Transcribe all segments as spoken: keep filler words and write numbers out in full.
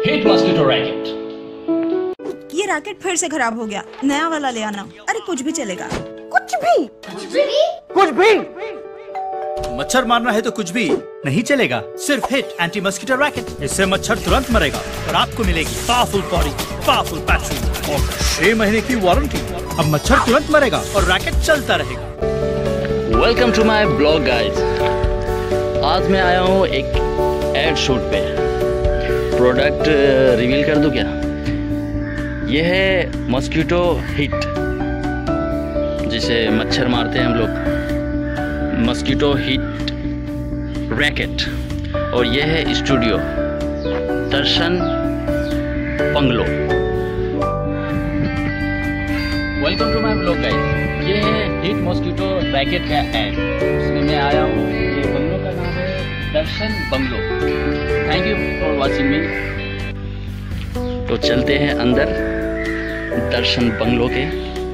Hit mosquito racket. ये racket फिर से खराब हो गया, नया वाला ले आना। अरे कुछ भी चलेगा। कुछ भी कुछ भी कुछ भी मच्छर मारना है तो कुछ भी नहीं चलेगा। सिर्फ हिट एंटी मॉस्किटो रैकेट। इससे मच्छर तुरंत मरेगा और आपको मिलेगी पावरफुल बॉडी, पावरफुल बैटरी और छह महीने की वारंटी। अब मच्छर तुरंत मरेगा और रैकेट चलता रहेगा। Welcome to my blog guys. आज मैं आया हूँ एक एड शूट पे। प्रोडक्ट रिवील कर दूँ क्या? ये है मॉस्किटो हिट, जिसे मच्छर मारते हैं हम लोग। Mosquito hit racket. और ये है studio Darshan bungalow. Welcome to my blog guys. ये है हिट मॉस्किटो रैकेट का एड। इसमें मैं आया हूँ। ये बंगलो का नाम है Darshan bungalow. Thank you for watching me. तो चलते हैं अंदर दर्शन बंगलो के।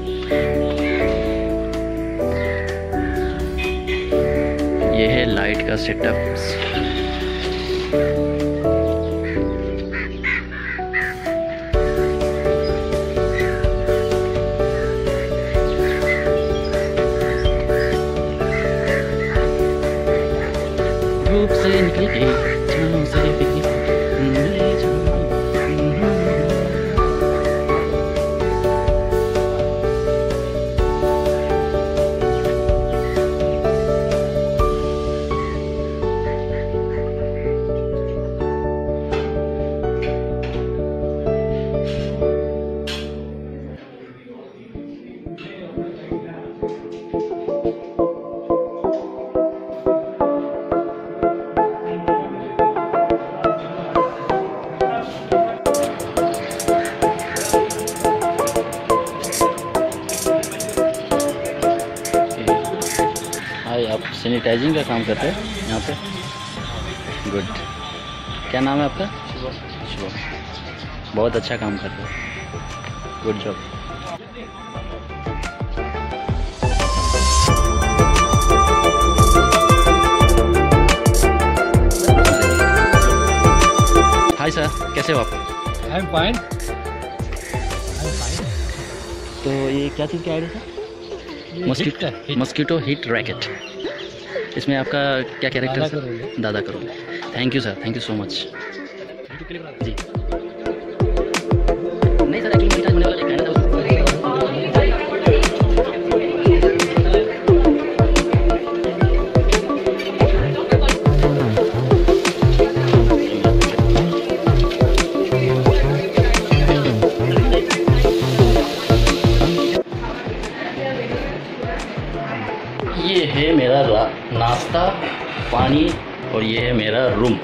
ये है लाइट का सेटअप। धूप से निकल के छाँव से भी ले जाओ। आप सैनिटाइजिंग का काम करते हैं यहाँ पे? गुड। क्या नाम है आपका? शुभम। बहुत अच्छा काम करते हैं। Good job. हाय सर, कैसे हो आप? I am fine. तो ये क्या चीज़ का आइडिया था? Mosquito mosquito hit racket. इसमें आपका क्या कैरेक्टर है? दादा करोल। Thank you sir, thank you so much जी। नहीं सर, एक्चुअली मोनिटाइज होने वाला एक गाना था। ये है मेरा नाश्ता पानी और ये है मेरा रूम।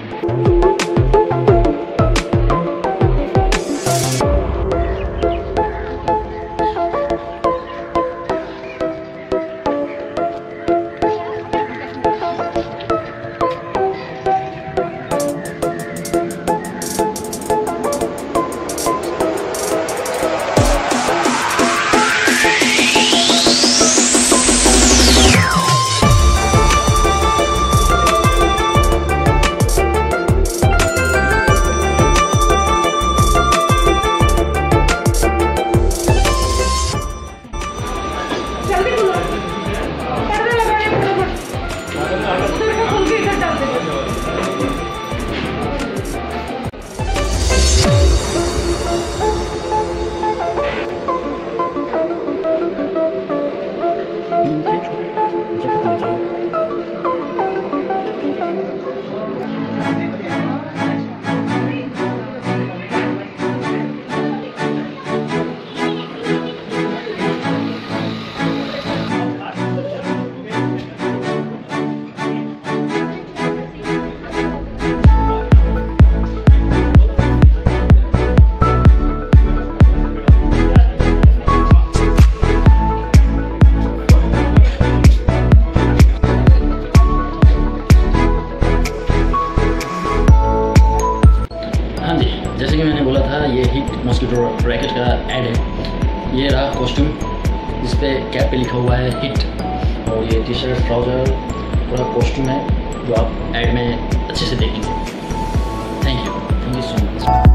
जैसे कि मैंने बोला था, ये हिट मॉस्किटो रैकेट का ऐड है। ये रहा कॉस्ट्यूम, जिस पे कैप पे लिखा हुआ है हिट, और ये टी शर्ट ट्राउज़र पूरा कॉस्ट्यूम है जो आप ऐड में अच्छे से देखेंगे। Thank you, thank you so much.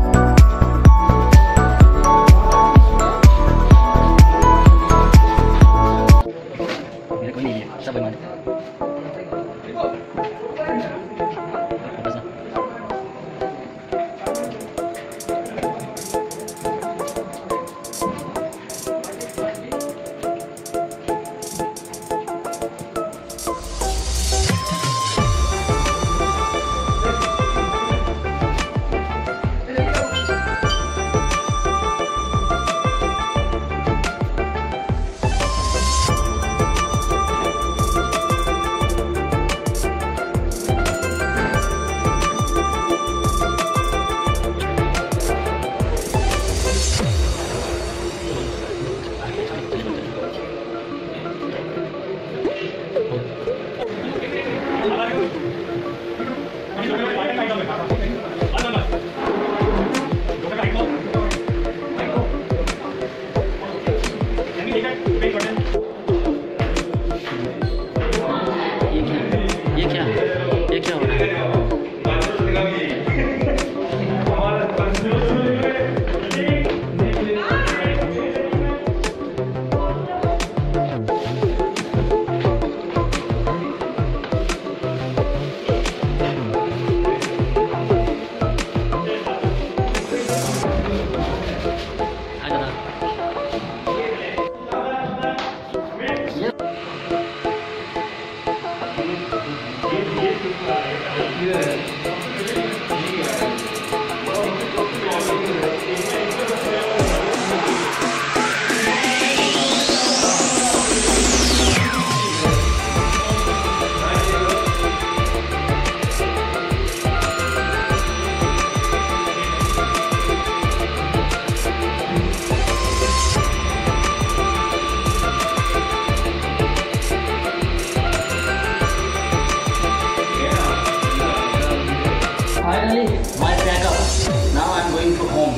Finally, my backup. Now I'm going to home.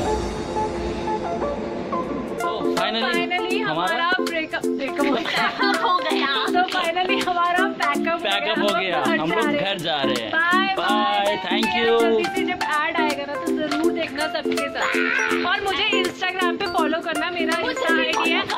So finally, finally हमारा ब्रेकअप ब्रेकअप हो गया। तो फाइनली हमारा पैकअप पैकअप हो गया। हम लोग घर जा रहे हैं। Bye bye, thank you. जल्दी से जब ऐड आएगा ना तो जरूर देखना सबके साथ। और मुझे इंस्टाग्राम पे फॉलो करना, मेरा इंस्टा आईडी है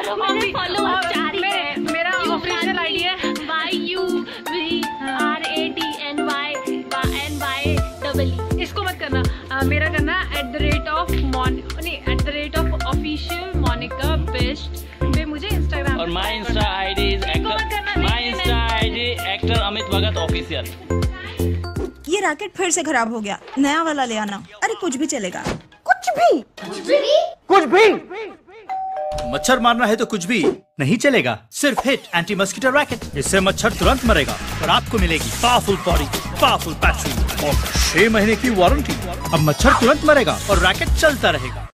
मेरा ऑफिशियल आईडी है Y U V R A T N Y N Y double. इसको मत करना, आ, मेरा करना at the rate of mon नहीं at the rate of official Monica best पे मुझे इंस्टाग्राम। और my insta ID is actor my insta ID actor Amit Bhagat official. ये रैकेट फिर से खराब हो गया, नया वाला ले आना। अरे कुछ भी चलेगा। कुछ भी कुछ भी मच्छर मारना है तो कुछ भी नहीं चलेगा, सिर्फ हिट एंटी मस्कीटो रैकेट। इससे मच्छर तुरंत मरेगा और आपको मिलेगी पावरफुल बॉडी, पावरफुल बैटरी और छह महीने की वारंटी। अब मच्छर तुरंत मरेगा और रैकेट चलता रहेगा।